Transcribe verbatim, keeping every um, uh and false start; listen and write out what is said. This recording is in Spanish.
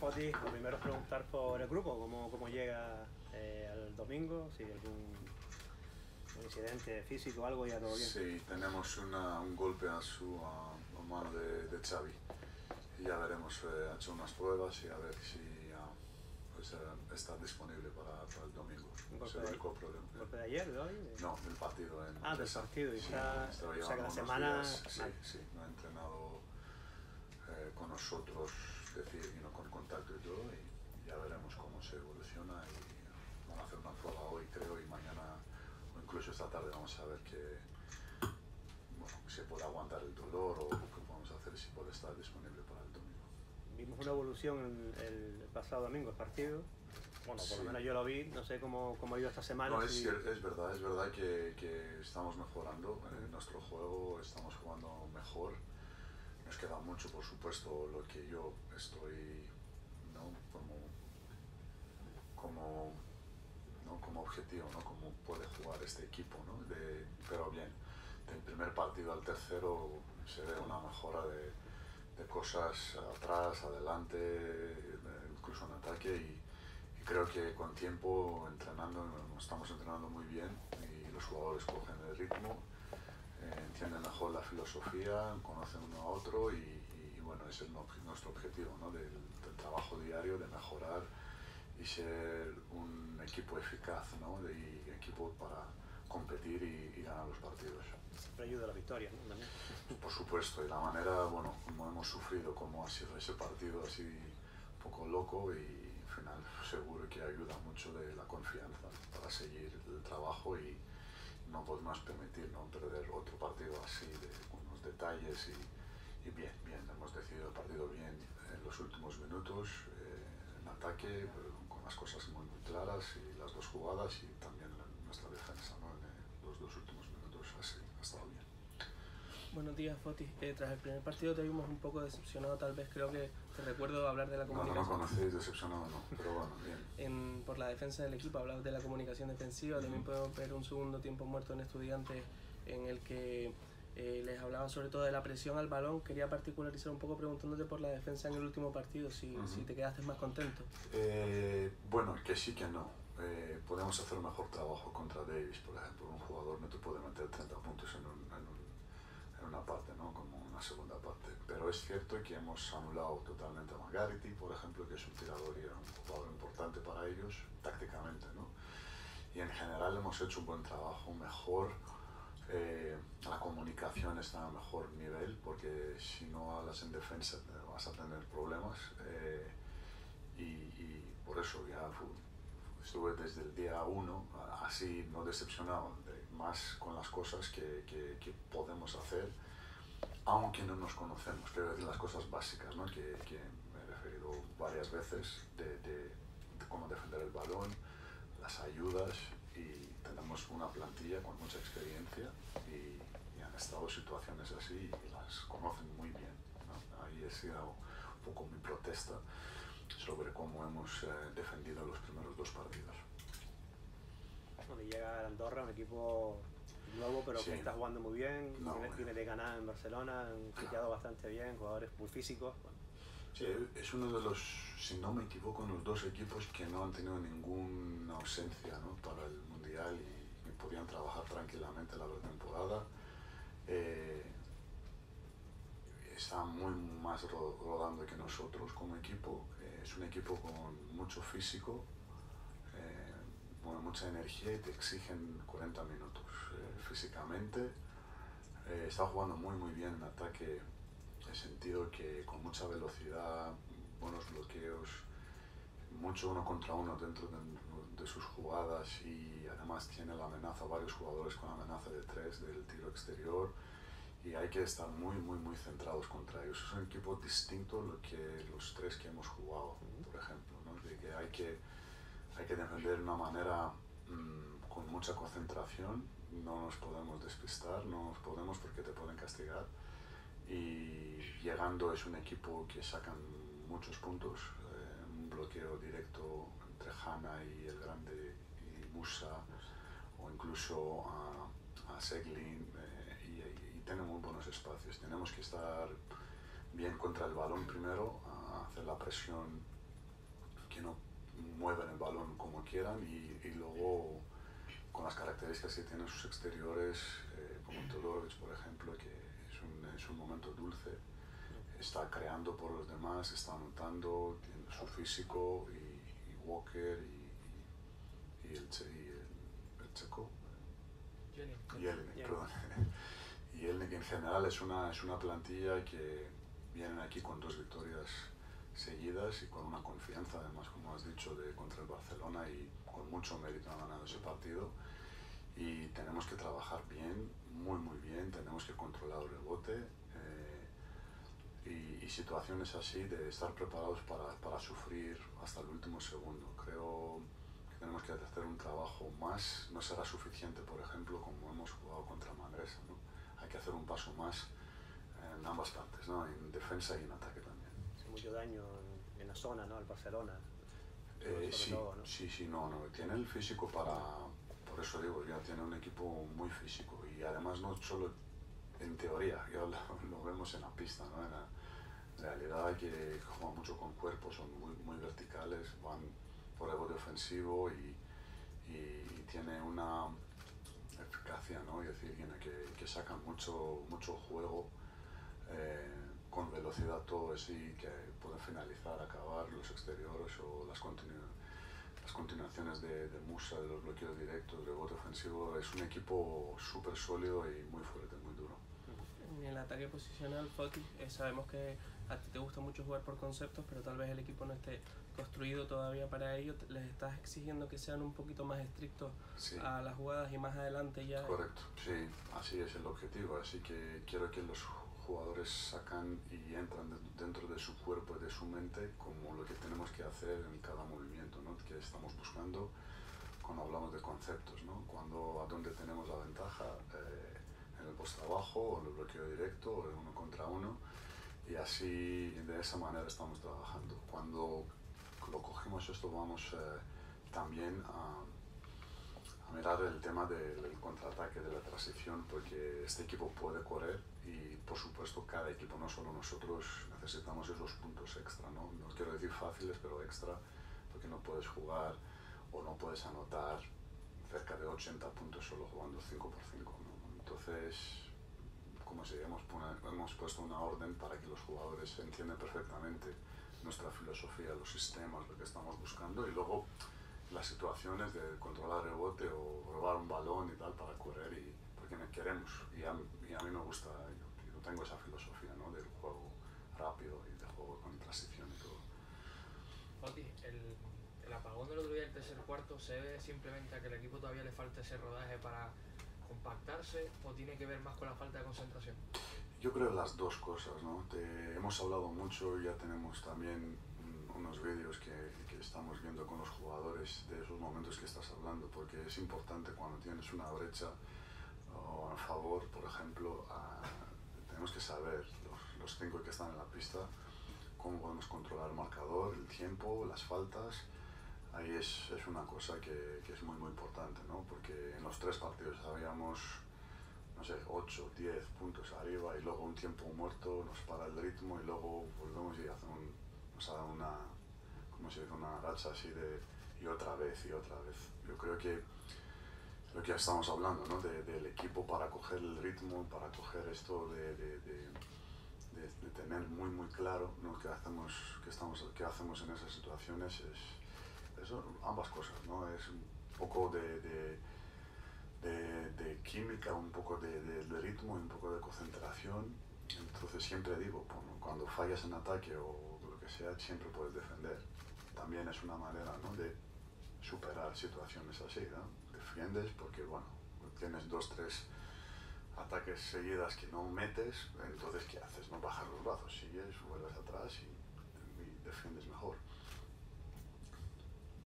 Foti, lo primero es preguntar por el grupo, cómo, cómo llega eh, al domingo, si hay algún incidente físico o algo, ya todo bien. Sí, tenemos una, un golpe a su a, a mano de, de Xavi y ya veremos, eh, ha hecho unas pruebas y a ver si uh, pues, eh, está disponible para, para el domingo. ¿Un golpe, Es el de, único problema. ¿Un golpe de ayer, de hoy? De... No, del partido. En ah, del partido. Y sí, está, está o sea que la unos semana... días, sí, vale. sí, no ha entrenado eh, con nosotros, es decir, y no con contacto y todo, y ya veremos cómo se evoluciona y van a hacer una prueba hoy, creo, y mañana o incluso esta tarde vamos a ver que, bueno, si puede aguantar el dolor o qué podemos hacer, si puede estar disponible para el domingo. Vimos una evolución el, el pasado domingo, el partido. Bueno, por Sí. lo menos yo lo vi, no sé cómo, cómo ha ido esta semana. No, es, si... es verdad, es verdad que, que estamos mejorando en nuestro juego, estamos jugando mejor. Nos queda mucho, por supuesto, lo que yo estoy, ¿no? como, como, ¿no? como objetivo, ¿no? Cómo puede jugar este equipo, ¿no? De, pero bien, del primer partido al tercero se ve una mejora de, de cosas atrás, adelante, incluso en ataque, y, y creo que con tiempo, entrenando, estamos entrenando muy bien y los jugadores cogen el ritmo. Eh, entienden mejor la filosofía, conocen uno a otro y, y bueno, ese es nuestro objetivo, ¿no? del, del trabajo diario, de mejorar y ser un equipo eficaz, ¿no? de, y equipo para competir y, y ganar los partidos. Siempre ayuda a la victoria, ¿no? También. Por supuesto, y la manera, bueno, como hemos sufrido, como ha sido ese partido así un poco loco, y al final seguro que ayuda mucho de la confianza para seguir el trabajo y no podemos permitir no perder otro partido así, de unos detalles y, y bien, bien, hemos decidido el partido bien en los últimos minutos, eh, en ataque, con las cosas muy, muy claras y las dos jugadas y también la, nuestra defensa, ¿no? En los dos últimos minutos así, ha estado bien. Buenos días, Foti. Eh, tras el primer partido te vimos un poco decepcionado, tal vez. Creo que te recuerdo hablar de la comunicación. No, no, no conocéis, decepcionado no, pero bueno, bien. En, por la defensa del equipo, hablabas de la comunicación defensiva. Uh-huh. También podemos ver un segundo tiempo muerto en Estudiantes en el que eh, les hablaban sobre todo de la presión al balón. Quería particularizar un poco preguntándote por la defensa en el último partido, si, uh-huh. si te quedaste más contento. Eh, bueno, que sí que no. Eh, podemos hacer un mejor trabajo contra Davis, por ejemplo. Un jugador no te puede meter treinta puntos en un, en un en una parte, ¿no? Como una segunda parte, pero es cierto que hemos anulado totalmente a McGarity, por ejemplo, que es un tirador y era un jugador importante para ellos tácticamente, ¿no? Y en general hemos hecho un buen trabajo, mejor, eh, la comunicación está a mejor nivel, porque si no hablas en defensa vas a tener problemas, eh, y, y por eso ya fue, estuve desde el día uno así, no decepcionado, de, más con las cosas que, que, que podemos hacer, aunque no nos conocemos, quiero decir las cosas básicas, ¿no? que, que me he referido varias veces, de, de, de cómo defender el balón, las ayudas, y tenemos una plantilla con mucha experiencia y, y han estado situaciones así y las conocen muy bien, ¿no? Ahí ha sido un poco mi protesta sobre cómo hemos eh, defendido los primeros dos partidos. Bueno, y llega Andorra, un equipo nuevo, pero sí, que está jugando muy bien, no, viene, bueno. viene de ganar en Barcelona, han fichado bastante bien, jugadores muy físicos. Bueno. Sí, es uno de los, si no me equivoco, los dos equipos que no han tenido ninguna ausencia, ¿no? para el Mundial y, y podían trabajar tranquilamente la pretemporada. Eh, está muy más rodando que nosotros como equipo. Eh, es un equipo con mucho físico, eh, bueno, mucha energía y te exigen cuarenta minutos eh, físicamente. Eh, está jugando muy muy bien en ataque, en el sentido que con mucha velocidad, buenos bloqueos, mucho uno contra uno dentro de, de sus jugadas, y además tiene la amenaza, varios jugadores con amenaza de tres del tiro exterior, y hay que estar muy muy muy centrados contra ellos. Es un equipo distinto a lo que los tres que hemos jugado, por ejemplo, ¿no? De que hay que hay que defender de una manera mmm, con mucha concentración, no nos podemos despistar, no nos podemos porque te pueden castigar, y llegando es un equipo que sacan muchos puntos, eh, un bloqueo directo entre Hanna y el grande y Musa, o incluso a, a Seglin, eh, y, y tenemos muy buenos espacios. Tenemos que estar bien contra el balón primero, a hacer la presión que no mueven el balón como quieran y, y luego con las características que tienen sus exteriores, eh, como Todorovic, por ejemplo, que es un, es un momento dulce, está creando por los demás, está anotando, tiene su físico, y, y Walker y, y, y, el, y el, el checo, Jelinek, perdón. Y Jelinek en general es una, es una plantilla que vienen aquí con dos victorias seguidas y con una confianza, además, como has dicho, de contra el Barcelona, y con mucho mérito han ganado ese partido. Y tenemos que trabajar bien, muy muy bien, tenemos que controlar el rebote eh, y, y situaciones así de estar preparados para, para sufrir hasta el último segundo. Creo que tenemos que hacer un trabajo más, no será suficiente, por ejemplo, como hemos jugado contra Manresa, ¿no? Hay que hacer un paso más en ambas partes, ¿no? En defensa y en ataque también. Hace mucho daño en, en la zona, ¿no? Al Barcelona. Eh, sí, todo, ¿no? sí, sí, no, no, tiene el físico para, por eso digo, ya tiene un equipo muy físico, y además no solo en teoría, ya lo, lo vemos en la pista, ¿no? En la realidad que juegan mucho con cuerpos, son muy, muy verticales, van por rebote ofensivo y, y, y tiene una eficacia, ¿no? Es decir, que, que sacan mucho, mucho juego, eh, con velocidad todo así, que pueden finalizar, acabar los exteriores o las, continu las continuaciones de, de Musa, de los bloqueos directos, de rebote ofensivo. Es un equipo súper sólido y muy fuerte, muy duro. En el ataque posicional, Foti, eh, sabemos que a ti te gusta mucho jugar por conceptos, pero tal vez el equipo no esté construido todavía para ello. ¿Les estás exigiendo que sean un poquito más estrictos sí. a las jugadas y más adelante ya? Correcto, sí, así es el objetivo. Así que quiero que los jugadores sacan y entran dentro de su cuerpo y de su mente como lo que tenemos que hacer en cada movimiento, ¿no? Que estamos buscando cuando hablamos de conceptos, ¿no? Cuando, a dónde tenemos la ventaja, eh, en el post trabajo, o en el bloqueo directo, o en uno contra uno, y así, de esa manera estamos trabajando. Cuando lo cogimos esto, vamos eh, también a a mirar el tema del, del contraataque, de la transición, porque este equipo puede correr y, por supuesto, cada equipo, no solo nosotros, necesitamos esos puntos extra, ¿no? No quiero decir fáciles, pero extra, porque no puedes jugar o no puedes anotar cerca de ochenta puntos solo jugando cinco por cinco, ¿no? Entonces, como si hemos, hemos puesto una orden para que los jugadores entiendan perfectamente nuestra filosofía, los sistemas, lo que estamos buscando, y luego las situaciones de controlar rebote o robar un balón y tal para correr, y porque me queremos, y a, y a mí me gusta, yo, yo tengo esa filosofía, ¿no? Del juego rápido y del juego con transición y todo. Oti, el, el apagón del otro día, el tercer cuarto, ¿se debe simplemente a que el equipo todavía le falta ese rodaje para compactarse, o tiene que ver más con la falta de concentración? Yo creo las dos cosas, ¿no? Te, hemos hablado mucho, ya tenemos también unos vídeos que, que estamos viendo con los jugadores de esos momentos que estás hablando, porque es importante cuando tienes una brecha o a favor, por ejemplo, a, tenemos que saber, los, los cinco que están en la pista, cómo podemos controlar el marcador, el tiempo, las faltas. Ahí es, es una cosa que, que es muy muy importante, ¿no? Porque en los tres partidos habíamos, no sé, ocho, diez puntos arriba, y luego un tiempo muerto nos para el ritmo, y luego volvemos y hacemos un, nos ha dado una, como se dice, una racha así de, y otra vez y otra vez. Yo creo que lo que estamos hablando, ¿no? De, del equipo para coger el ritmo, para coger esto de, de, de, de, de tener muy muy claro, ¿no? qué hacemos, qué estamos, qué hacemos en esas situaciones, es eso, ambas cosas, ¿no? Es un poco de, de, de, de química, un poco de, de, de ritmo y un poco de concentración. Entonces siempre digo, cuando fallas en ataque o lo que sea, siempre puedes defender. También es una manera, ¿no? de superar situaciones así, ¿no? Defiendes porque, bueno, tienes dos, tres ataques seguidas que no metes, entonces ¿qué haces? No bajas los brazos, sigues, vuelves atrás y, y defiendes mejor.